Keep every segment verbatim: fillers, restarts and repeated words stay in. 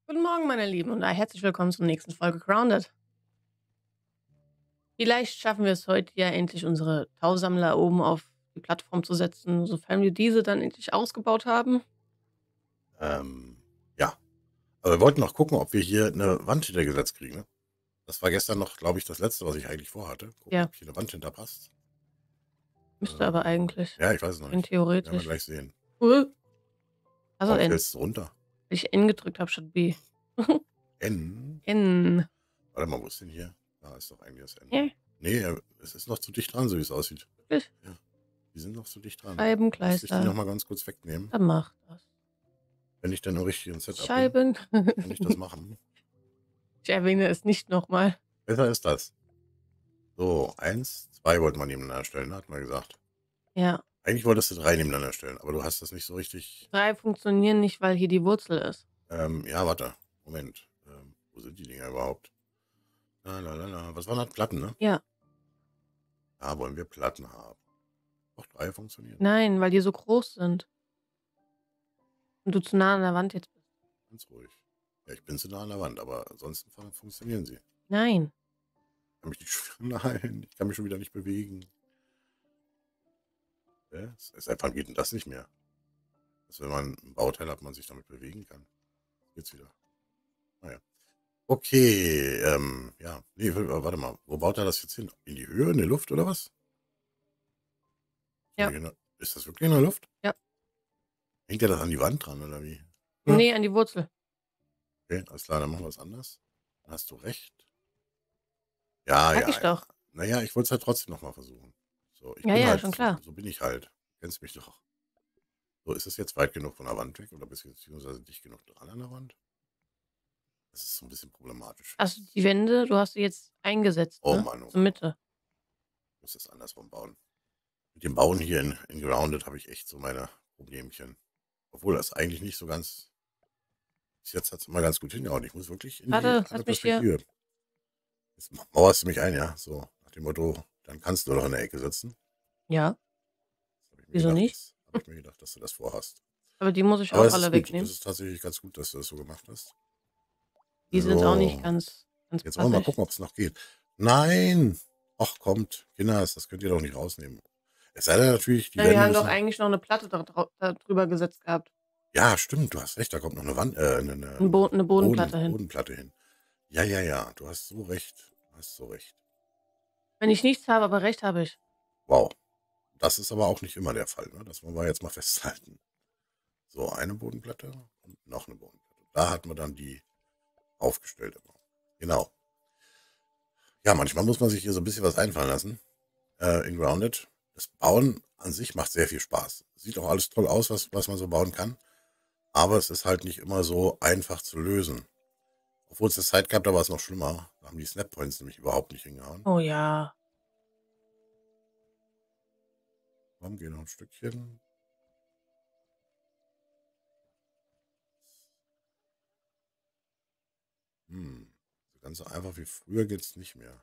Guten Morgen, meine Lieben, und herzlich willkommen zur nächsten Folge Grounded. Vielleicht schaffen wir es heute ja endlich, unsere Tausammler oben auf die Plattform zu setzen, sofern wir diese dann endlich ausgebaut haben. Ähm, ja. Aber wir wollten noch gucken, ob wir hier eine Wand hintergesetzt kriegen, ne? Das war gestern noch, glaube ich, das Letzte, was ich eigentlich vorhatte. Gucken, Ja, ob hier eine Wand hinter passt. müsste aber Ähm, eigentlich. ja, ich weiß es noch Rein nicht. Werden wir theoretisch. gleich sehen. Uh, also Warum N. fällst du runter? Weil ich N gedrückt habe statt B. N? N. Warte mal, wo ist denn hier? Da ist doch eigentlich das N. Ja, Nee, äh, es ist noch zu dicht dran, so wie es aussieht. wirklich. Ja, die sind noch zu dicht dran. Müsste ich die noch Scheibenkleister. mal ganz kurz wegnehmen? Dann mach das. Wenn ich dann im richtigen Setup bin, Scheiben. kann ich das machen. Ich erwähne es nicht nochmal. Besser ist das. So, eins, zwei wollten wir nebeneinander stellen, hat man gesagt. Ja. Eigentlich wolltest du drei nebeneinander stellen, aber du hast das nicht so richtig. Drei funktionieren nicht, weil hier die Wurzel ist. Ähm, ja, warte. Moment. Ähm, wo sind die Dinger überhaupt? Lalalala. Was waren das? Platten, ne? Ja. Ja, wollen wir Platten haben. Auch drei funktionieren. Nein, weil die so groß sind. Und du zu nah an der Wand jetzt bist. Ganz ruhig. Ja, ich bin zu nah an der Wand, aber ansonsten fun- funktionieren sie. Nein. Ich kann mich nicht, nein, ich kann mich schon wieder nicht bewegen. Ja, es ist einfach, geht denn das nicht mehr? Dass, wenn man ein Bauteil hat, man sich damit bewegen kann. Jetzt wieder. Naja. Okay, ähm, ja. Nee, w- warte mal. Wo baut er das jetzt hin? In die Höhe, in die Luft oder was? Ja. In der- Ist das wirklich in der Luft? Ja. Hängt er das an die Wand dran oder wie? Nee, an die Wurzel. Okay, alles klar, dann machen wir es anders. Dann hast du recht. Ja, Sag ja, ich ja. doch. Naja, ich wollte es halt trotzdem nochmal versuchen. So, ich Ja, bin ja, halt, schon so, klar. so bin ich halt. Du kennst mich doch. So, ist es jetzt weit genug von der Wand weg oder beziehungsweise dicht genug dran an der Wand? Das ist so ein bisschen problematisch. Also die Wände, du hast sie jetzt eingesetzt, Oh ne? Mann, oh Zur Mann. Mitte. Ich muss das andersrum bauen. Mit dem Bauen hier in, in Grounded habe ich echt so meine Problemchen. Obwohl das eigentlich nicht so ganz. Bis jetzt hat es immer ganz gut hingehauen. Ich muss wirklich in die Warte, andere lass mich hier. Perspektive. Jetzt mauerst du mich ein, ja? So, nach dem Motto, dann kannst du doch in der Ecke sitzen. Ja, Das habe ich mir wieso gedacht, nicht? das habe ich mir gedacht, dass du das vorhast. Aber die muss ich Aber auch es ist alle gut. Das wegnehmen. ist tatsächlich ganz gut, dass du das so gemacht hast. Die sind auch nicht So, ganz, ganz jetzt wollen wir mal passig. gucken, ob es noch geht. Nein! Ach, kommt. Kinders, das könnt ihr doch nicht rausnehmen. Es sei denn natürlich, die Ja, wir Wände haben doch müssen. eigentlich noch eine Platte da, drau- da drüber gesetzt gehabt. Ja, stimmt, du hast recht, da kommt noch eine Wand, äh, eine, eine, Ein Bo eine eine Boden, Bodenplatte hin. Bodenplatte hin. Ja, ja, ja, du hast so recht. Du hast so recht. Wenn ich nichts habe, aber recht habe ich. Wow. Das ist aber auch nicht immer der Fall, ne? Das wollen wir jetzt mal festhalten. So, eine Bodenplatte und noch eine Bodenplatte. Da hatten wir dann die aufgestellt immer. Genau. Ja, manchmal muss man sich hier so ein bisschen was einfallen lassen. Äh, in Grounded. Das Bauen an sich macht sehr viel Spaß. Sieht auch alles toll aus, was, was man so bauen kann. Aber es ist halt nicht immer so einfach zu lösen. Obwohl es eine Zeit gab, da war es noch schlimmer. Da haben die Snap-Points nämlich überhaupt nicht hingehauen. Oh ja. Komm, geh noch ein Stückchen. Hm. So ganz so einfach wie früher geht es nicht mehr.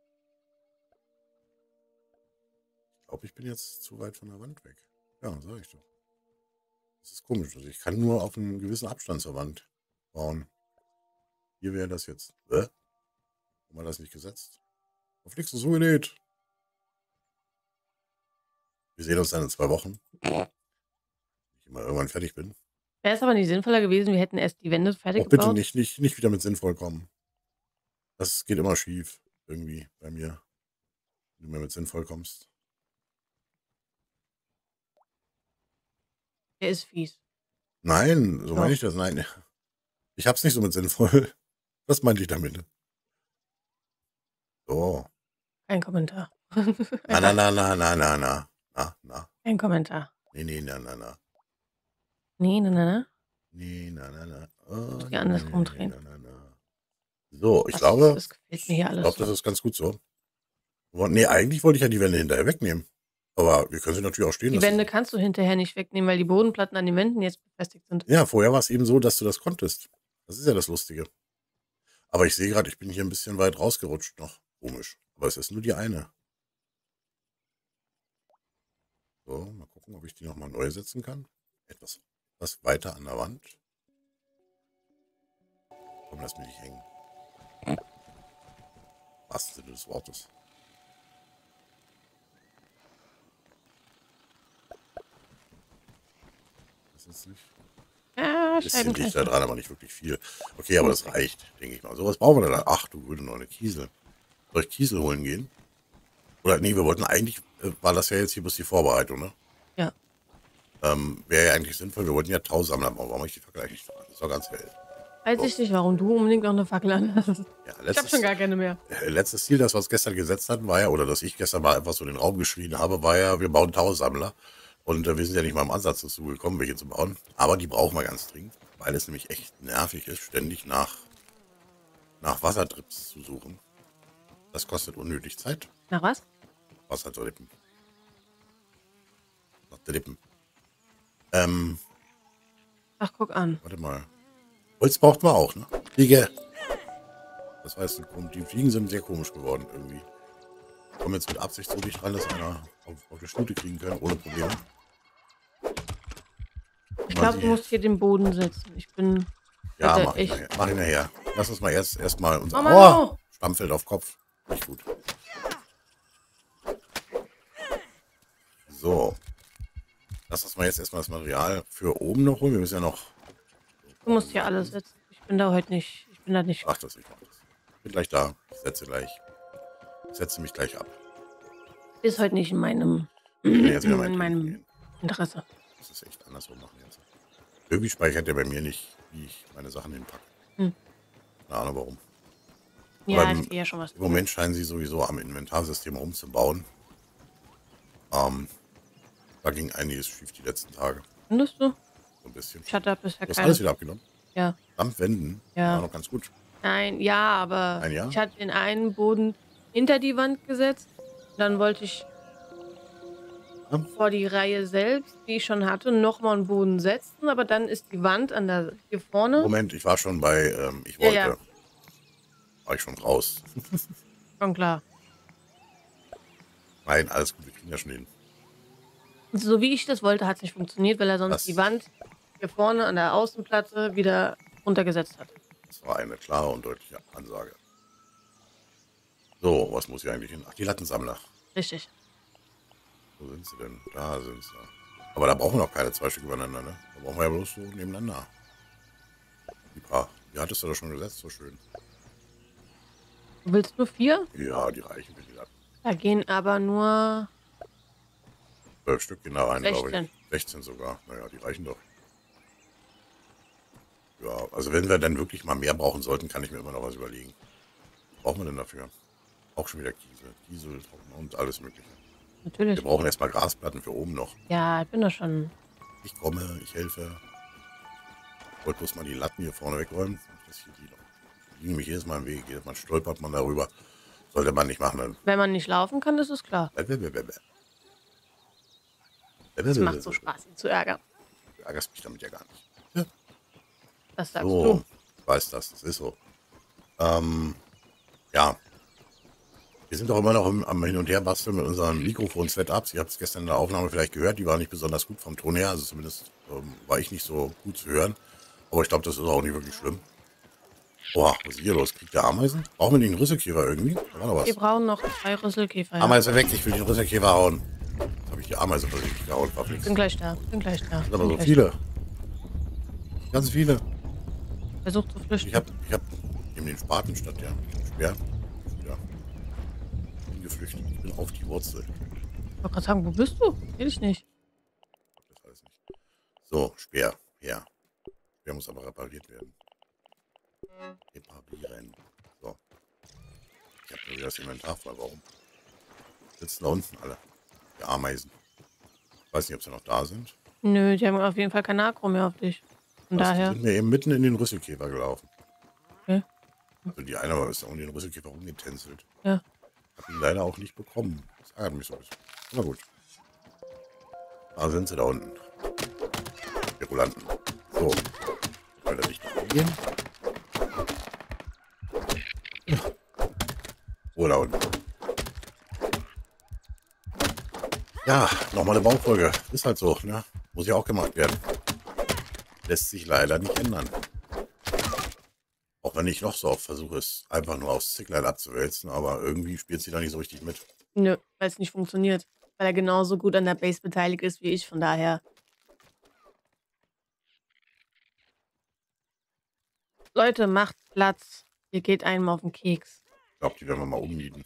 Ich glaube, ich bin jetzt zu weit von der Wand weg. Ja, sag ich doch. Das ist komisch. Also ich kann nur auf einen gewissen Abstand zur Wand bauen. Hier wäre das jetzt. Äh? Warum hat das nicht gesetzt? Auf nichts so genäht. Wir sehen uns dann in zwei Wochen. Wenn ich immer irgendwann fertig bin. Wäre es aber nicht sinnvoller gewesen, wir hätten erst die Wände fertig Oh, bitte gebaut? nicht, nicht, nicht wieder mit sinnvoll kommen. Das geht immer schief. Irgendwie bei mir. Wenn du mir mit sinnvoll kommst. Der ist fies. Nein, so meine Doch. ich das. Nein. Ich hab's nicht so mit sinnvoll. Was meinte ich damit? So. Kein Kommentar. Na, na, na, na, na, na, na. Na, na. Kein Kommentar. Nee, nee, na, na, na. Nee, ne, ne, ne. Nee, na, na, na. Oh, Muss die nee, nee, andersrum nee, drehen. na, na, na. So, ich Das, glaube, das gefällt mir hier ich alles glaube, so. das ist ganz gut so. Und, nee, eigentlich wollte ich ja die Wände hinterher wegnehmen. Aber wir können sie natürlich auch stehen Die lassen. Wände kannst du hinterher nicht wegnehmen, weil die Bodenplatten an den Wänden jetzt befestigt sind. Ja, vorher war es eben so, dass du das konntest. Das ist ja das Lustige. Aber ich sehe gerade, ich bin hier ein bisschen weit rausgerutscht noch. Komisch. Aber es ist nur die eine. So, mal gucken, ob ich die nochmal neu setzen kann. Etwas, etwas weiter an der Wand. Komm, lass mich nicht hängen. Was Sinne des Wortes. Das ist nicht. Ja, Ein bisschen liegt da Scheibenkleister. dran, aber nicht wirklich viel. Okay, aber das reicht, denke ich mal. So, was brauchen wir denn da? Ach, du würde noch eine Kiesel. Soll ich Kiesel holen gehen? Oder nee, wir wollten eigentlich, äh, war das ja jetzt hier bloß die Vorbereitung, ne? Ja. Ähm, Wäre ja eigentlich sinnvoll, wir wollten ja Tausammler bauen. Warum habe ich die Fackel eigentlich dran? Das ist doch ganz hell. Weiß So. ich nicht, warum du unbedingt noch eine Fackel an hast. Ja, Ich habe letztes, schon gar keine mehr. äh, letztes Ziel, das wir uns gestern gesetzt hatten, war ja, oder dass ich gestern mal einfach so in den Raum geschrien habe, war ja, wir bauen Tausammler. Und äh, wir sind ja nicht mal im Ansatz dazu gekommen, welche zu bauen. Aber die brauchen wir ganz dringend, weil es nämlich echt nervig ist, ständig nach, nach Wassertrips zu suchen. Das kostet unnötig Zeit. Na was? Wassertrippen. Wassertrippen. Ähm, Ach, guck an. warte mal. Holz braucht man auch, ne? Fliege. Das heißt, die Fliegen sind sehr komisch geworden irgendwie. Ich komme jetzt mit Absicht so dicht dran, dass einer auf, auf die Stute kriegen können, ohne Probleme. Ich glaube, du musst hier den Boden setzen. Ich bin Ja, heute mach ich, echt. nachher, mach ich nachher. Lass uns mal erst erstmal unser Mama, oh, Stammfeld auf Kopf. Nicht gut. So. Lass uns mal jetzt erstmal das Material für oben noch holen. Wir müssen ja noch. du musst hier alles setzen. Ich bin da heute nicht. Ich bin da nicht. Ach, das ich mach das. Ich bin gleich da. Ich setze gleich. Ich setze mich gleich ab. Ist heute nicht in meinem, Ich bin jetzt wieder mein in Trinken meinem gehen. Interesse. Das ist echt andersrum machen jetzt. Irgendwie speichert der bei mir nicht, wie ich meine Sachen hinpacke. Hm. Keine Ahnung warum. Ja, Aber im- ist eher schon was. Im Moment scheinen sie sowieso am Inventarsystem umzubauen. Ähm, da ging einiges schief die letzten Tage. Findest du? So ein bisschen. Ich hatte bisher Du hast keine. alles wieder abgenommen. Ja. Dampfwänden. Ja. War noch ganz gut. Nein, ja, aber Ein Jahr? ich hatte den einen Boden hinter die Wand gesetzt. Dann wollte ich Ja. vor die Reihe selbst, die ich schon hatte, nochmal einen Boden setzen. Aber dann ist die Wand an der hier vorne. Moment, ich war schon bei, ähm, ich Ja, wollte. ja. War ich schon raus. Schon klar. Nein, alles gut, wir kriegen ja schon hin. So wie ich das wollte, hat es nicht funktioniert, weil er sonst Das- die Wand hier vorne an der Außenplatte wieder runtergesetzt hat. Das war eine klare und deutliche Ansage. So, was muss ich eigentlich hin? Ach, die Lattensammler. Richtig. Wo sind sie denn? Da sind sie. Aber da brauchen wir noch keine zwei Stück übereinander, ne? Da brauchen wir ja bloß so nebeneinander. Die paar. Die hattest du doch schon gesetzt, so schön. Du willst nur vier? Ja, die reichen für die Latten. Da gehen aber nur. Zwölf Stück gehen da rein, glaube sechzehn. ich. sechzehn sogar. Naja, die reichen doch. Ja, also wenn wir dann wirklich mal mehr brauchen sollten, kann ich mir immer noch was überlegen. Was brauchen wir denn dafür? Auch schon wieder Kiesel. Kiesel und alles mögliche. Natürlich. Wir brauchen erstmal Grasplatten für oben noch. Ja, ich bin da schon. Ich komme, ich helfe. Ich wollte bloß mal die Latten hier vorne wegräumen. Das hier die noch. Die liegen mich jedes Mal im Weg. Jedes Mal stolpert man darüber. Sollte man nicht machen. Dann. Wenn man nicht laufen kann, das ist klar. Es macht so Spaß, ihn zu ärgern. Du ärgerst mich damit ja gar nicht. Ja. Das sagst So, du. ich weiß das, das ist so. Ähm, ja. Wir sind doch immer noch im, am Hin- und Her basteln mit unseren Mikrofon-Setups. Ihr habt es gestern in der Aufnahme vielleicht gehört, die war nicht besonders gut vom Ton her. Also zumindest ähm, war ich nicht so gut zu hören. Aber ich glaube, das ist auch nicht wirklich schlimm. Boah, was ist hier los? Kriegt der Ameisen? Brauchen wir nicht einen Rüsselkäfer irgendwie? Da war noch Wir was. brauchen noch zwei Rüsselkäfer. Ja. Ameise weg, ich will den Rüsselkäfer hauen. Jetzt habe ich die Ameise versehentlich gehauen, war nichts. Bin gleich da. Bin gleich da. Das sind Bin aber so gleich viele. Ganz viele. da. Versuch zu flüchten. Ich habe ich hab neben den Spaten statt der Speer. Ja. Bin geflüchtet. Ich bin auf die Wurzel. Ich wollte gerade sagen, wo bist du? Seh dich nicht. Das weiß ich nicht. So, Speer. Ja. Speer muss aber repariert werden. Reparieren. So. Ich habe nur wieder das Inventar voll. Warum? Sitzen da unten alle. Die Ameisen. Ich weiß nicht, ob sie noch da sind. Nö, die haben auf jeden Fall kein Agro mehr auf dich. Von Was, die daher. sind mir eben mitten in den Rüsselkäfer gelaufen. Okay. Also die eine war ist um den Rüsselkäfer rumgetänzelt. Ja. Hab ihn leider auch nicht bekommen. Das ärgert mich so ein bisschen. Na gut. Da sind sie da unten. Spekulanten. So. Soll der nicht noch gehen? Oh, da unten. Ja, nochmal eine Baufolge. Ist halt so, ne? Muss ja auch gemacht werden. Lässt sich leider nicht ändern. Auch wenn ich noch so oft versuche, es einfach nur aufs Zicklein abzuwälzen, aber irgendwie spielt sie da nicht so richtig mit. Nö, weil's nicht funktioniert, weil er genauso gut an der Base beteiligt ist wie ich, von daher Leute, macht Platz. Ihr geht einem auf 'n Keks. Ich glaube, die werden wir mal umnieten.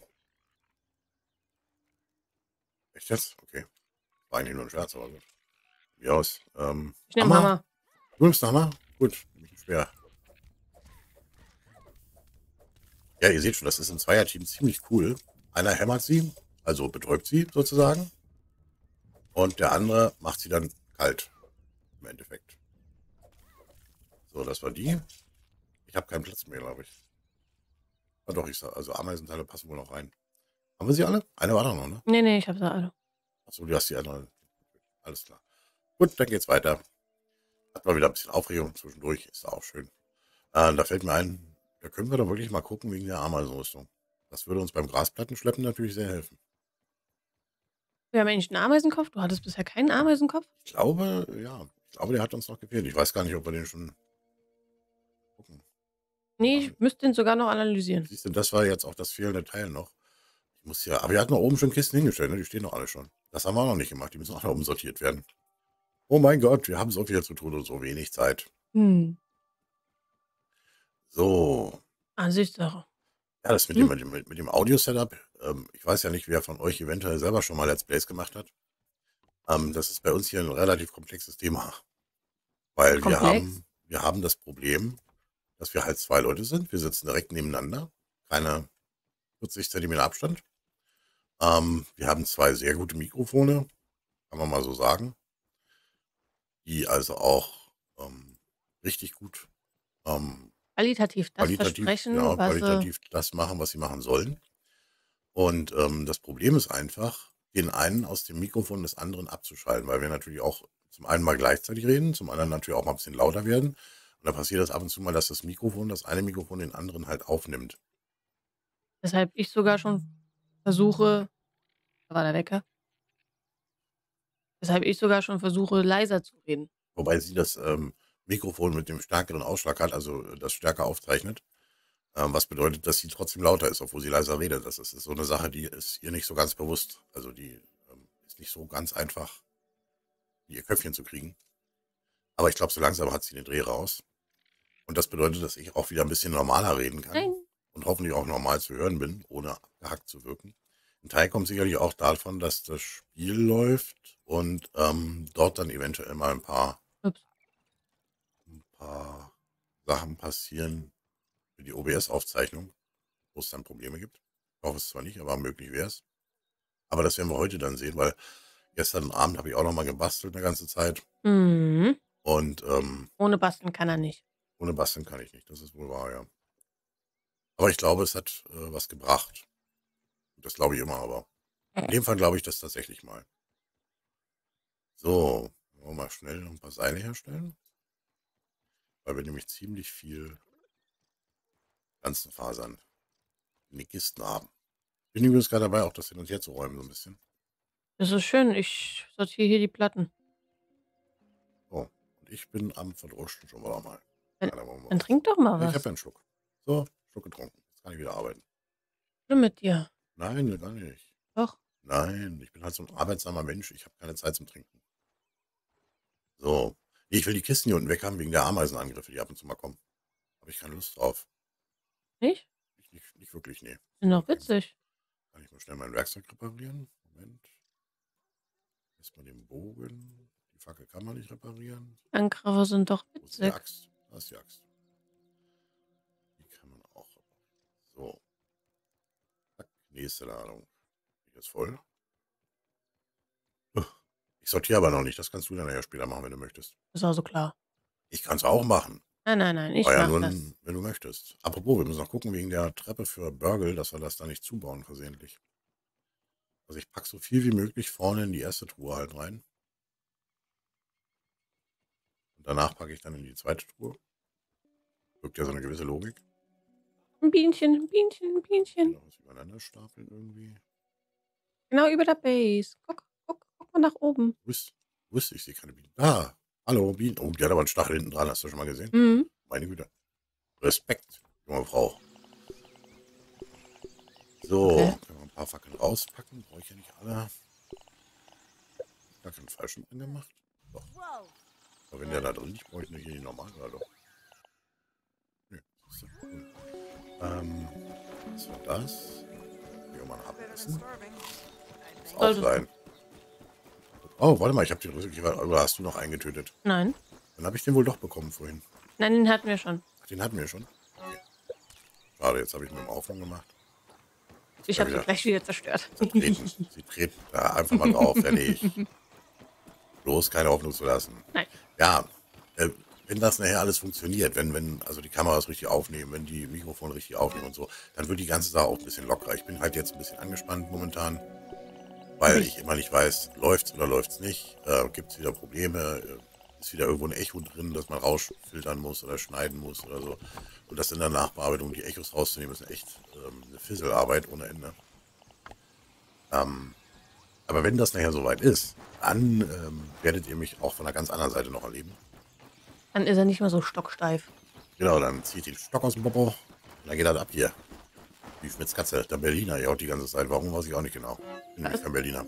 Echt jetzt? Okay. War eigentlich nur 'n Scherz, aber gut. Von mir aus. Ähm, Ich nehme Hammer? Hammer. Du nimmst 'n Hammer? Gut, nehme ich 'n Speer. Ja, ihr seht schon, das ist im Zweierteam ziemlich cool. Einer hämmert sie, also betäubt sie sozusagen. Und der andere macht sie dann kalt im Endeffekt. So, das war die. Ich habe keinen Platz mehr, glaube ich. Ah doch, ich sa also Ameisenteile passen wohl noch rein. Haben wir sie alle? Eine war da noch, ne? Ne, ne, ich habe sie alle. Ach so, du hast die andere. Alles klar. Gut, dann geht's weiter. Hat mal wieder 'n bisschen Aufregung zwischendurch, ist auch schön. Äh, da fällt mir ein, da können wir doch wirklich mal gucken wegen der Ameisenrüstung. Das würde uns beim Grasplattenschleppen natürlich sehr helfen. Wir haben eigentlich 'n Ameisenkopf? Du hattest bisher keinen Ameisenkopf? Ich glaube, ja. Ich glaube, der hat uns noch gefehlt. Ich weiß gar nicht, ob wir den schon gucken. Ne, Machen. ich müsste den sogar noch analysieren. Siehst du, das war jetzt auch das fehlende Teil noch. Ich muss ja aber wir hatten da oben schon Kisten hingestellt, ne? Die stehen doch alle schon. Das haben wir auch noch nicht gemacht. Die müssen auch noch umsortiert werden. Oh mein Gott, wir haben so viel zu tun und so wenig Zeit. Mhm. So. Ansichtssache. Ja, das mit dem Hm. mit dem mit dem Audio-Setup, ähm, ich weiß ja nicht, wer von euch eventuell selber schon mal Let's Plays gemacht hat. Ähm, das ist bei uns hier 'n relativ komplexes Thema. Weil wir Komplex? haben wir haben das Problem, dass wir halt zwei Leute sind. Wir sitzen direkt nebeneinander, keine vierzig Zentimeter Abstand. Ähm, wir haben zwei sehr gute Mikrofone, kann man mal so sagen. Die also auch, ähm, richtig gut, ähm Qualitativ das qualitativ genau, versprechen, was sie qualitativ das machen, was sie machen sollen. Und, ähm, das Problem ist einfach, den einen aus dem Mikrofon des anderen abzuschalten, weil wir natürlich auch zum einen mal gleichzeitig reden, zum anderen natürlich auch mal 'n bisschen lauter werden. Und dann passiert das ab und zu mal, dass das Mikrofon das eine Mikrofon den anderen halt aufnimmt. Weshalb ich sogar schon versuche da war der Wecker. Weshalb ich sogar schon versuche, leiser zu reden. Wobei sie das, ähm, Mikrofon mit dem stärkeren Ausschlag hat, also, das stärker aufzeichnet. Ähm, was bedeutet, dass sie trotzdem lauter ist, obwohl sie leiser redet. Das ist so 'ne Sache, die ist ihr nicht so ganz bewusst. Also, die, ähm, ist nicht so ganz einfach in ihr Köpfchen zu kriegen. Aber ich glaube, so langsam hat sie den Dreh raus. Und das bedeutet, dass ich auch wieder 'n bisschen normaler reden kann Nein. und hoffentlich auch normal zu hören bin, ohne abgehackt zu wirken. 'N Teil kommt sicherlich auch davon, dass das Spiel läuft und, ähm, dort dann eventuell mal 'n paar Ups. 'n paar Sachen passieren für die OBS-Aufzeichnung, wo's dann Probleme gibt. Ich hoffe es zwar nicht, aber möglich wär's. Aber das werden wir heute dann sehen, weil gestern Abend habe ich auch noch mal gebastelt 'ne ganze Zeit. Mhm. Und, ähm Ohne Basteln kann er nicht. ohne basteln kann ich nicht, das ist wohl wahr, ja. Aber ich glaube, es hat, äh, was gebracht. Das glaube ich immer, aber in dem Fall glaube ich das tatsächlich mal. So, wollen wir mal schnell noch 'n paar Seile herstellen. Weil wir nämlich ziemlich viel Pflanzenfasern in den Kisten haben. Bin übrigens grad dabei, auch das hin und her zu räumen so 'n bisschen. Das ist schön. Ich sortiere hier die Platten. So, und ich bin am Verdursten schon wieder mal. Dann Ja, da wollen wir dann was. trink doch mal Ja, ich habe was. ja 'n Schluck. So, Schluck getrunken. Jetzt kann ich wieder arbeiten. mit dir. Nein, ne, gar nicht. Doch. Nein, ich bin halt so 'n arbeitsamer Mensch. Ich habe keine Zeit zum Trinken. So. Ich will die Kisten hier unten weg haben wegen der Ameisenangriffe, die ab und zu mal kommen. Habe ich keine Lust drauf. Nicht? Nicht nicht nicht wirklich, ne. Sind doch witzig. Kann ich mal schnell mein Werkzeug reparieren? Moment. Erst mal den Bogen. Die Fackel kann man nicht reparieren. Angriffe sind doch Wo ist die witzig. Axt? Da ist die Axt. Die kann man auch reparieren. So. Zack, nächste Ladung. Die ist voll. Ich sortiere aber noch nicht. Das kannst du dann ja später machen, wenn du möchtest. Ist also klar. Ich kann's auch machen. Nein, nein, nein, ich Aber ja mache nur, das. wenn du möchtest. Apropos, wir müssen noch gucken wegen der Treppe für Burgle, dass wir das da nicht zubauen versehentlich. Also, ich packe so viel wie möglich vorne in die erste Truhe halt rein. Und danach packe ich dann in die zweite Truhe. Wirkt ja so 'ne gewisse Logik. 'N Bienchen, 'n Bienchen, 'n Bienchen. Genau, das übereinander stapeln irgendwie. Genau über der Base. Guck, guck, guck mal nach oben. Wo ist wo ist ich sehe keine Bienen. Ah, hallo Bienen. Oh, die hat aber 'n Stachel hinten dran. Hast du schon mal gesehen? Mhm. Meine Güte. Respekt. junge Frau. So, Okay. können wir ein paar Fackeln rauspacken. Brauche ich ja nicht alle. Gar keinen falschen angemacht. Doch. Aber wenn der da drin liegt, brauche ich nur hier die normale. Doch. Nö, das ist ja cool. Ähm, was war das? Hier mal abessen. Muss auch Sollte sein. Oh, warte mal, ich habe den Rüssel. Oder hast du noch eingetötet? Nein. Dann habe ich den wohl doch bekommen vorhin. Nein, den hatten wir schon. Ach, den hatten wir schon. Okay. Schade, jetzt habe ich ihn im Aufwand gemacht. Ich Ja, habe sie wieder. gleich wieder zerstört. Sie treten, sie treten da einfach mal drauf, fertig. Bloß keine Hoffnung zu lassen. Nein. Ja, äh, wenn das nachher alles funktioniert, wenn, wenn also die Kameras richtig aufnehmen, wenn die Mikrofone richtig aufnehmen und so, dann wird die ganze Sache auch ein bisschen lockerer. Ich bin halt jetzt ein bisschen angespannt momentan, weil ich immer nicht weiß, läuft's oder läuft's nicht, äh, gibt's wieder Probleme, äh, ist wieder irgendwo ein Echo drin, dass man rausfiltern muss oder schneiden muss oder so. Und das in der Nachbearbeitung, die Echos rauszunehmen, ist echt ähm, eine Fisselarbeit ohne Ende. Ähm, aber wenn das nachher soweit ist, dann ähm, werdet ihr mich auch von einer ganz anderen Seite noch erleben. Dann ist er nicht mehr so stocksteif. Genau, dann zieht den Stock aus dem Popo und dann geht das ab hier. Wie Schmitz Katze, der Berliner, ja auch die ganze Zeit. Warum, weiß ich auch nicht genau. Bin nämlich kein Berliner.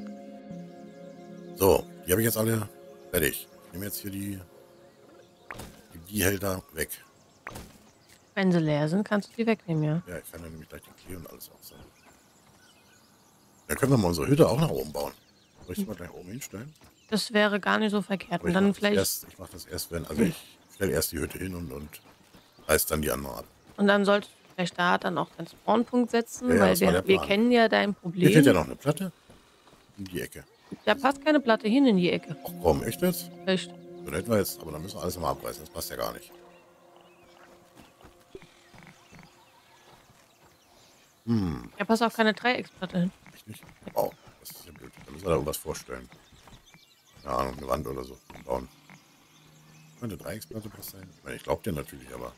So, die habe ich jetzt alle fertig. Ich nehme jetzt hier die, die Behälter weg. Wenn sie leer sind, kannst du die wegnehmen, ja. Ja, ich kann dann nämlich gleich die Klee und alles aufsammeln. Dann können wir mal unsere Hütte auch nach oben bauen. Soll ich die mal gleich oben hinstellen? Das wäre gar nicht so verkehrt. Aber Und ich dann mache das, vielleicht. erst- ich mach das erst, wenn, also ich stelle erst die Hütte hin und, und reiß dann die anderen ab. Und dann solltest du vielleicht da dann auch deinen Spawnpunkt setzen, Ja, ja, weil das war wir, der wir Plan. kennen ja dein Hier fehlt ja Problem. noch eine Platte in die Ecke. Da passt keine Platte hin in die Ecke. Ach komm, echt jetzt? Echt. So in etwa jetzt, aber dann müssen wir alles nochmal abreißen. Das passt ja gar nicht. Hm, Da passt auch keine Dreiecksplatte hin. echt nicht? Wow, das ist ja blöd. Da müssen wir da irgendwas vorstellen. Keine Ahnung, eine Wand oder so bauen. Könnte Dreiecksplatte passieren? Ich meine, ich glaube dir natürlich, aber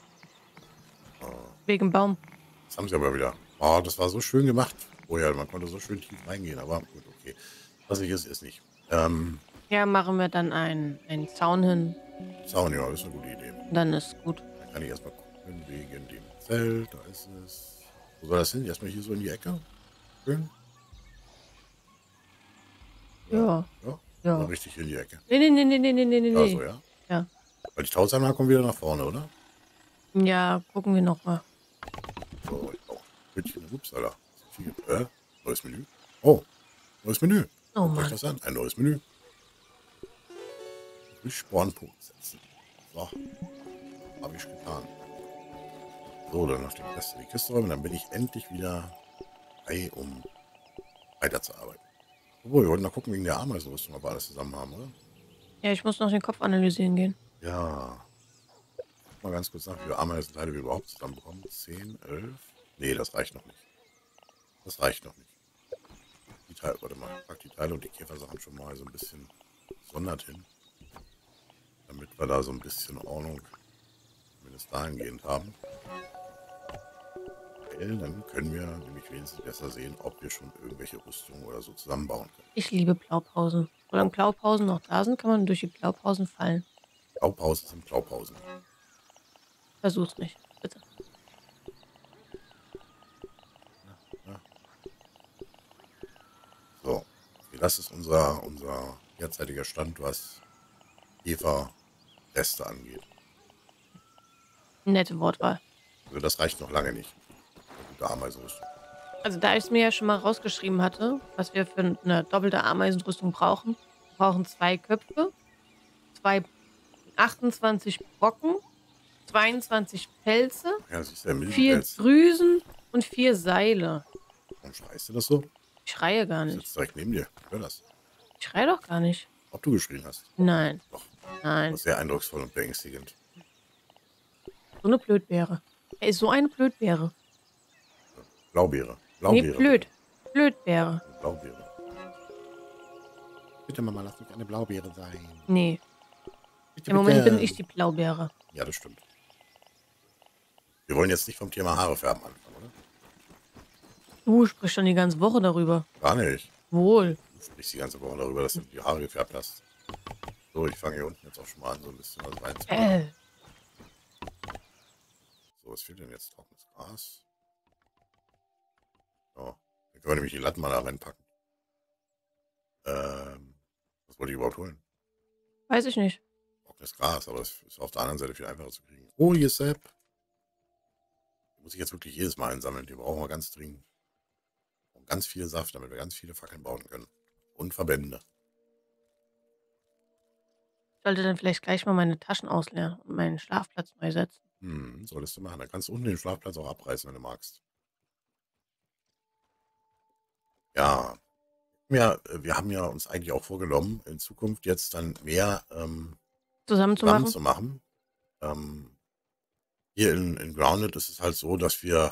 Wegen Baum. das haben sie aber wieder. Oh, das war so schön gemacht. Oh ja, man konnte so schön tief reingehen, aber gut, okay. Was ich ist, ist nicht. Ähm, Ja, machen wir dann einen, einen Zaun hin. Zaun, ja, das ist eine gute Idee. Dann ist gut. Dann kann ich erstmal gucken, wegen dem Zelt. Da ist es. Wo soll das hin? Erstmal hier so in die Ecke. Schön. Ja. Ja. Ja. Oder richtig in die Ecke. Nee, nee, nee, nee, nee, nee, nee, nee. Ja, so, ja. Ja. Weil die Tausender kommen wieder nach vorne, oder? Ja, gucken wir nochmal. So, ich brauche Hütchen. Ups, Alter. Äh, neues Menü. Oh, neues Menü. Oh Guckt euch Mann. das an. Ein neues Menü. Spornpunkt setzen. So. Habe ich getan. So, dann noch den Rest in die Kiste räumen. Dann bin ich endlich wieder frei, um weiterzuarbeiten. Obwohl, wir wollten noch gucken wegen der Ameisenrüstung, ob wir alles zusammen haben, oder? Ja, ich muss noch den Kopf analysieren gehen. Ja. Guck mal ganz kurz nach, wie viele Ameisenteile wir überhaupt zusammenbekommen. zehn, elf. Nee, das reicht noch nicht. Das reicht noch nicht. Die Teile, warte mal, ich pack die Teile und die Käfersachen schon mal so ein bisschen gesondert hin. Damit wir da so ein bisschen Ordnung zumindest dahingehend haben. Weil dann können wir nämlich wenigstens besser sehen, ob wir schon irgendwelche Rüstungen oder so zusammenbauen können. Ich liebe Blaupausen. Solange Blaupausen noch da sind, kann man durch die Blaupausen fallen. Blaupausen sind Blaupausen. Versuch's nicht, bitte. Ja. So, okay, das ist unser, unser derzeitiger Stand, was Käferreste angeht. Nette Wortwahl. Also das reicht noch lange nicht. Eine gute Ameisenrüstung. Also da ich es mir ja schon mal rausgeschrieben hatte, was wir für eine doppelte Ameisenrüstung brauchen, wir brauchen zwei Köpfe, zwei achtundzwanzig Brocken, zweiundzwanzig Pelze, Ja, siehst du, der vier Milbenpelz. Drüsen und vier Seile. Warum schreist du das so? Ich schreie gar Ich nicht. sitze direkt neben dir. Hör das. Ich schreie doch gar nicht. Ob du geschrien hast. Nein, Doch. nein. Das ist sehr eindrucksvoll und beängstigend. So eine Blödbeere. Er ist so eine Blödbeere. Blaubeere. Nee, Blaubeere. blöd. Blödbeere. Blaubeere. Bitte, Mama, lass mich eine Blaubeere sein. Nee, Bitte, im Moment bitte. bin ich die Blaubeere. Ja, das stimmt. Wir wollen jetzt nicht vom Thema Haare färben anfangen, oder? Du sprichst schon die ganze Woche darüber. Gar nicht. Wohl. Du sprichst die ganze Woche darüber, dass du die Haare gefärbt hast. So, ich fange hier unten jetzt auch schon mal an, so ein bisschen was reinzumachen. Äh, So, was fehlt denn jetzt? Trockenes Gras. So. Dann können wir nämlich die Latten mal da reinpacken. Ähm, was wollte ich überhaupt holen? Weiß ich nicht. Trockenes Gras, aber das ist auf der anderen Seite viel einfacher zu kriegen. Oh, hier ist Sepp. Die muss ich jetzt wirklich jedes Mal einsammeln. Die brauchen wir ganz dringend. Und ganz viel Saft, damit wir ganz viele Fackeln bauen können. Und Verbände. Ich sollte dann vielleicht gleich mal meine Taschen ausleeren und meinen Schlafplatz neu setzen. Hm, solltest du machen. Dann kannst du unten den Schlafplatz auch abreißen, wenn du magst. Ja. Ja, äh, wir haben ja uns eigentlich auch vorgenommen, in Zukunft jetzt dann mehr ähm, Zusammen zu zusammen machen? zu machen. Ähm, hier in, in Grounded ist es halt so, dass wir,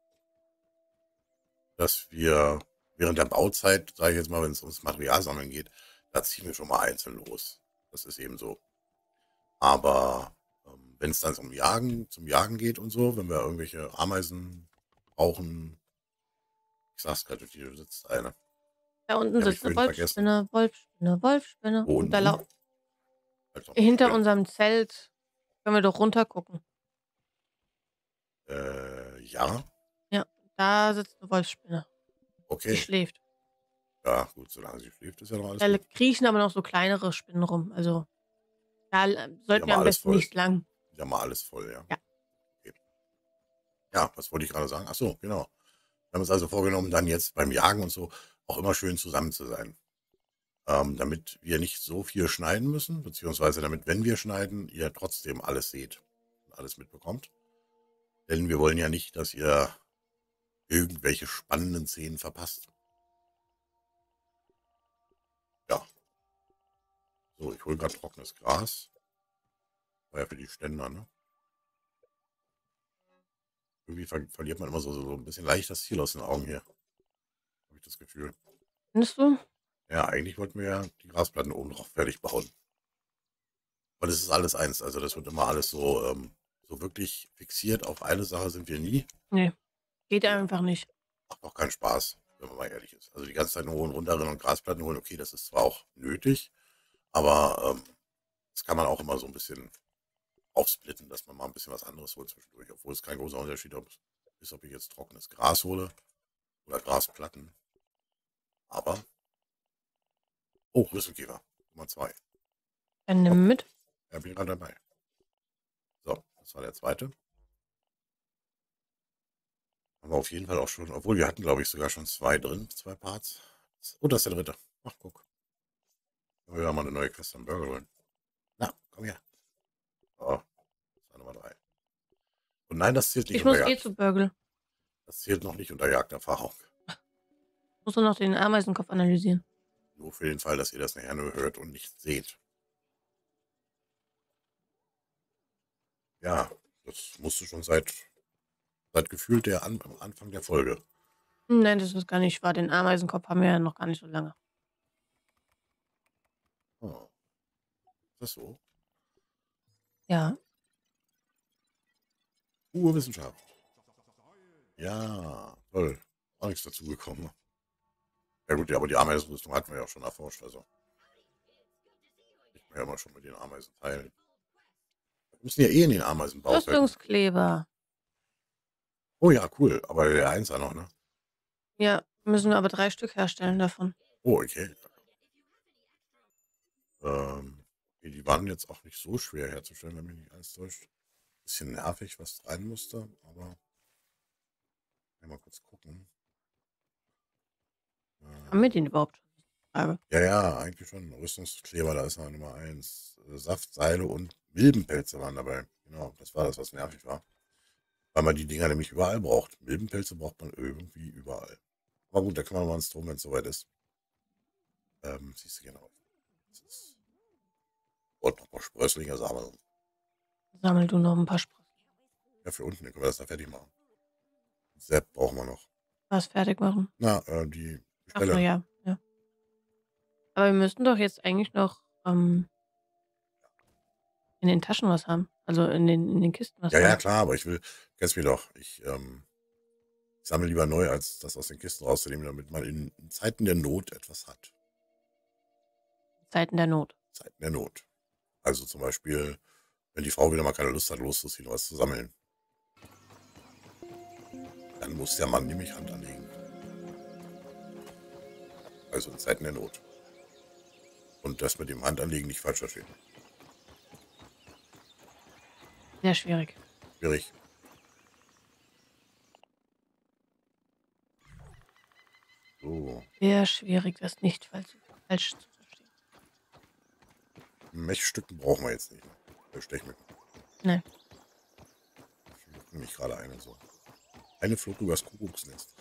dass wir während der Bauzeit, sage ich jetzt mal, wenn es ums Materialsammeln geht, da ziehen wir schon mal einzeln los. Das ist eben so. Aber ähm, wenn es dann zum Jagen, zum Jagen geht und so, wenn wir irgendwelche Ameisen brauchen, ich sag's gerade, hier sitzt eine. Da unten Die habe ich sitzt eine vorhin vergessen. Wolfsspinne, Wolfsspinne, Wolfsspinne. Wo Und da unten? lau Halt doch mal hinter still. unserem Zelt können wir doch runter gucken. Äh, ja, Ja, da sitzt eine Wolfsspinne. Die okay. schläft. Ja, gut, solange sie schläft, ist ja noch alles Da gut. kriechen aber noch so kleinere Spinnen rum. Also da l- Die haben sollten wir mal am alles besten voll. nicht lang. Die haben mal alles voll, ja. Ja. Okay. Ja, was wollte ich gerade sagen? Ach so, genau. Wir haben uns also vorgenommen, dann jetzt beim Jagen und so auch immer schön zusammen zu sein. Ähm, damit wir nicht so viel schneiden müssen, beziehungsweise damit, wenn wir schneiden, ihr trotzdem alles seht und alles mitbekommt. Denn wir wollen ja nicht, dass ihr irgendwelche spannenden Szenen verpasst. Ja, so, ich hole gerade trockenes Gras. War ja für die Ständer, ne? Irgendwie ver verliert man immer so, so ein bisschen leicht das Ziel aus den Augen hier. Habe ich das Gefühl. Findest du? Ja, eigentlich wollten wir ja die Grasplatten oben drauf fertig bauen. Aber das ist alles eins. Also das wird immer alles so, ähm, so wirklich fixiert auf eine Sache sind wir nie. Nee, geht Ja. einfach nicht. Macht auch keinen Spaß, wenn man mal ehrlich ist. Also die ganze Zeit nur holen, runterrennen und Grasplatten holen, okay, das ist zwar auch nötig, aber ähm, das kann man auch immer so ein bisschen aufsplitten, dass man mal ein bisschen was anderes holt zwischendurch, obwohl es kein großer Unterschied ist, ob ich jetzt trockenes Gras hole oder Grasplatten. Aber, oh, Rüsselkäfer, Nummer zwei. Dann nimm mit. Ja, bin gerade dabei. So, das war der zweite. Haben wir auf jeden Fall auch schon, obwohl wir hatten, glaube ich, sogar schon zwei drin, zwei Parts. Oh, das ist der dritte. Ach, guck. Können wir ja mal eine neue Quest am Burger holen. Na, komm her. Oh, das war Nummer drei. Und nein, das zählt nicht Ich unter muss eh Jagd. zu Burgle. Das zählt noch nicht unter Jagderfahrung. Musst du noch den Ameisenkopf analysieren. Nur für den Fall, dass ihr das nachher nur hört und nicht seht. Ja, das musst du schon seit, seit gefühlt der An am Anfang der Folge. Nein, das ist gar nicht wahr. Den Ameisenkopf haben wir ja noch gar nicht so lange. Oh. Ist das so? Ja. Urwissenschaft. Ja, toll. Auch nichts dazugekommen. Ja gut, ja, aber die Ameisenrüstung hatten wir ja auch schon erforscht. Also ich kann ja mal schon mit den Ameisen teilen. Wir müssen ja eh in den Ameisenbau. Rüstungskleber. Oh ja, cool. Aber der Einser noch, ne? Ja, müssen wir aber drei Stück herstellen davon. Oh, okay. Ähm, okay, die waren jetzt auch nicht so schwer herzustellen, wenn mich nicht alles täuscht. Bisschen nervig, was rein musste, aber mal kurz gucken. Haben wir Äh, den überhaupt? Frage. ja, ja, eigentlich schon. Rüstungskleber, da ist noch Nummer eins. Äh, Saft, Seile und Milbenpelze waren dabei. Genau, das war das, was nervig war. Weil man die Dinger nämlich überall braucht. Milbenpelze braucht man irgendwie überall. Aber gut, da kümmern wir uns drum, wenn es soweit ist. Ähm, siehst du genau. Das ist. Und noch ein paar Sprösslinge sammeln. Sammel du noch ein paar Sprossen. Ja, für unten, dann können wir das da fertig machen. Sepp brauchen wir noch. Was fertig machen? Na, äh, die Ach so, Stelle. ja, ja. Aber wir müssten doch jetzt eigentlich noch ähm, in den Taschen was haben. Also in den, in den Kisten was Ja, ja, haben. klar, aber ich will, kennst mich doch, ich, ähm, ich sammle lieber neu, als das aus den Kisten rauszunehmen, damit man in, in Zeiten der Not etwas hat. Zeiten der Not. Zeiten der Not. Also zum Beispiel, wenn die Frau wieder mal keine Lust hat, loszuziehen, was zu sammeln. muss der Mann nämlich Hand anlegen. Also in Zeiten der Not. Und das mit dem Handanlegen nicht falsch verstehen. Sehr schwierig. Schwierig. So. Sehr schwierig, das nicht falsch, falsch zu verstehen. Mechstücken brauchen wir jetzt nicht. Ne? Stechmücken. Nein. Ich mich gerade eine so. Eine flog übers Kuckucksnest.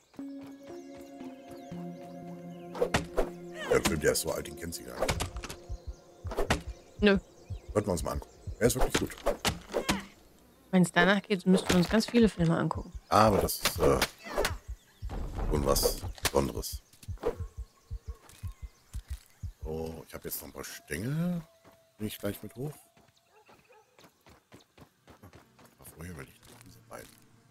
Der Film, der ist so alt, den kennt sie gar nicht. Nö. Sollten wir uns mal angucken. Der ist wirklich gut. Wenn es danach geht, müssten wir uns ganz viele Filme angucken. Aber das ist äh, schon was Besonderes. So, ich habe jetzt noch ein paar Stängel. Bin ich gleich mit hoch? Aber vorher will ich noch diese beiden.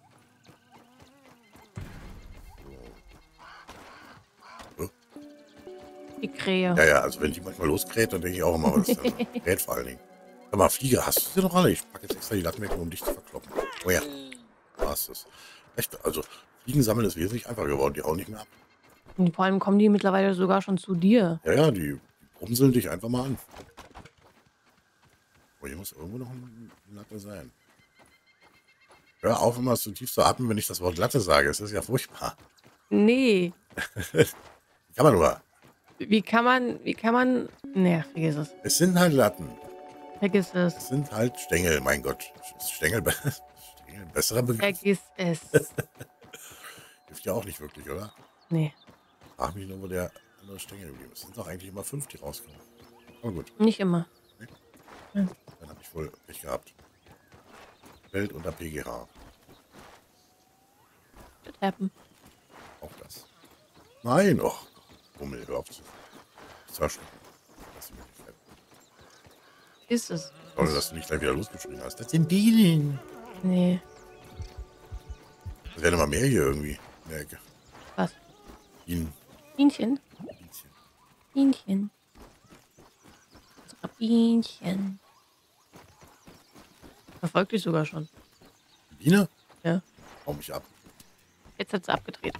So. Oh. Die Krähe. Ja, ja, also wenn die manchmal loskräht, dann denke ich auch immer, was ist denn? Kräht vor allen Dingen. Sag mal, Fliege, hast du sie noch alle? Ich packe jetzt extra die Latten weg, um dich zu verkloppen. Oh ja, war's das. Echt, also Fliegen sammeln ist wesentlich einfacher geworden, die hauen nicht mehr ab. Und vor allem kommen die mittlerweile sogar schon zu dir. Ja, ja, die, die brumseln dich einfach mal an. Oh, hier muss irgendwo noch eine Latte sein. Hör auf, immer so tief zu atmen, wenn ich das Wort Latte sage. Es ist ja furchtbar. Nee. Kann man nur. Wie kann man, wie kann man... Nee, vergiss es. Es sind halt Latten. Vergiss es. Es sind halt Stängel, mein Gott. Ist Stängel, be Stängel ein besserer Begriff? Vergiss es. Hilft ja auch nicht wirklich, oder? Nee, Frag mich nur, wo der andere Stängel geblieben ist. Es sind doch eigentlich immer fünf, die rauskommen. Aber gut, nicht immer. dann habe ich wohl Pech gehabt. Welt unter P G H. Das happen. Auch das. Nein, och. Bummel, hör auf zu zerschlucken. Lass mich nicht fett. Ist es. Toll, dass du nicht gleich wieder losgeschrien hast. Das sind Bienen. Nee. Das werden immer mehr hier irgendwie in der Ecke. Was? Bienen. Bienchen? Bienchen. Bienchen. Unsere Bienchen. Verfolgt dich sogar schon. Die Biene? Ja. Hau mich ab. Jetzt hat sie abgedreht.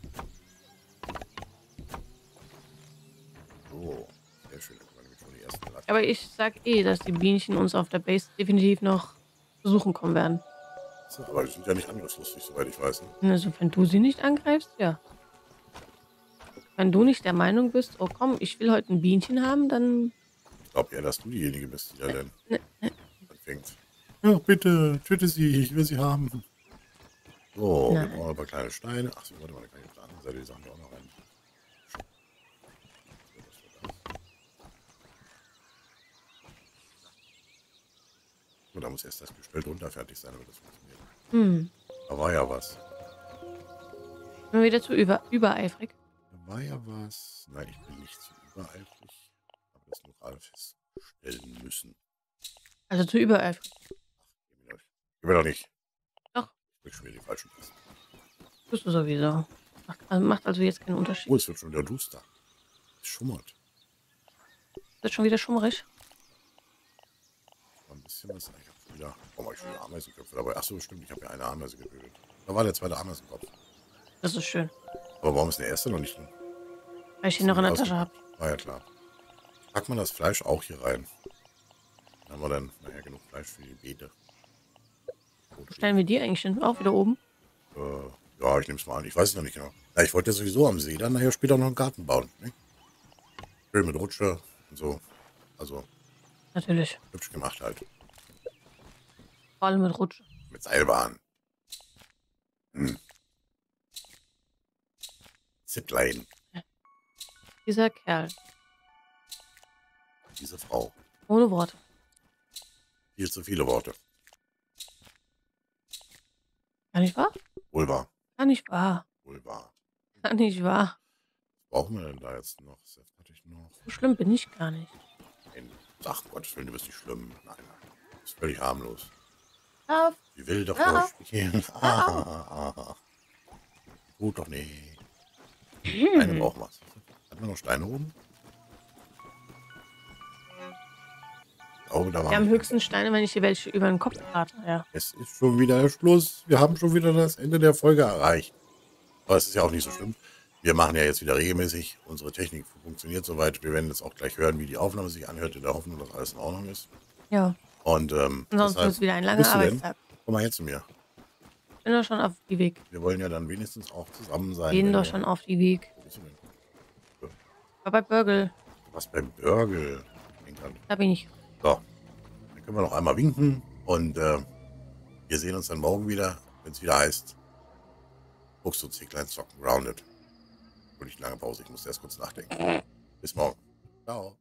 So, sehr schön. Das war nämlich schon die erste Latte. Aber ich sag eh, dass die Bienchen uns auf der Base definitiv noch besuchen kommen werden. So, aber die sind ja nicht angriffslustig, soweit ich weiß. Ne? Also wenn du sie nicht angreifst, ja. Wenn du nicht der Meinung bist, oh komm, ich will heute ein Bienchen haben, dann... Ich glaube eher, dass du diejenige bist, die da dann Ne, ne. anfängt. Ja, bitte, töte sie, ich will sie haben. So, wir Nein. brauchen ein paar kleine Steine. Ach so, warte mal, da kann ich auf der anderen Seite die Sachen auch noch rein. So, da muss erst das Gestell drunter fertig sein, damit das funktioniert. Hm. Da war ja was. Bin wir wieder zu über, übereifrig. Da war ja was. Nein, ich bin nicht zu übereifrig. Aber das nur gerade feststellen müssen. Also zu übereifrig. Gib mir doch, gib mir doch nicht. Doch. Ich will schon wieder die falschen Tasten. Tust du sowieso. Macht, also macht also jetzt keinen Oh, Unterschied. es wird schon wieder duster. Es schummert. Wird schon wieder schummrig. War ein bisschen was. Ich habe wieder. Warum habe ich schon wieder Ameisenköpfe dabei? Achso, stimmt. Ich habe ja eine Ameise getötet. Da war der zweite Ameisenkopf. Das ist schön. Aber warum ist der erste noch nicht drin? Weil ich ihn noch in der Tasche habe. Ah ja, klar. Packt man das Fleisch auch hier rein. Dann haben wir dann nachher genug Fleisch für die Beete. Wo stellen wir die eigentlich hin? Auch wieder oben? Äh, ja, ich nehme es mal an. Ich weiß es noch nicht genau. Ja, ich wollte ja sowieso am See dann nachher später noch einen Garten bauen. Ne? Schön mit Rutsche und so. Also Natürlich. hübsch gemacht halt. Vor allem mit Rutsche. Mit Seilbahn. Hm. Zipline. Dieser Kerl. Diese Frau. Ohne Worte. Viel zu viele Worte. Kann nicht wahr? Wohl wahr. Kann nicht wahr. Wohl wahr. Kann nicht wahr. Was brauchen wir denn da jetzt noch? Saft hatte ich noch. So schlimm bin ich gar nicht. Nein. Ach Gottes Willen, du bist nicht schlimm. Nein, nein. Du bist völlig harmlos. Auf. Sie will doch Ah. nur spielen. Ah, ah, ah. Tut doch nicht. Steine brauchen wir. Hat man noch Steine oben? glaube, da Wir waren haben wir. höchstens Steine, wenn ich dir welche über den Kopf trate. Ja. Es ist schon wieder Schluss. Wir haben schon wieder das Ende der Folge erreicht. Aber es ist ja auch nicht so schlimm. Wir machen ja jetzt wieder regelmäßig. Unsere Technik funktioniert soweit. Wir werden jetzt auch gleich hören, wie die Aufnahme sich anhört, in der Hoffnung, dass alles in Ordnung ist. Ja. Und ähm, Sonst wird deshalb, es wieder ein wo langer bist du denn? Arbeitstag. Komm mal her zu mir. Ich bin doch schon auf die Weg. Wir wollen ja dann wenigstens auch zusammen sein. Gehen wenn doch wir- schon auf die Weg. Wo bist du denn? War bei Burgle. Was beim Burgle. England. Da bin ich. So, dann können wir noch einmal winken und äh, wir sehen uns dann morgen wieder, wenn es wieder heißt Fuchs und Zicklein zocken Grounded. Und nicht lange Pause, ich muss erst kurz nachdenken. Bis morgen. Ciao.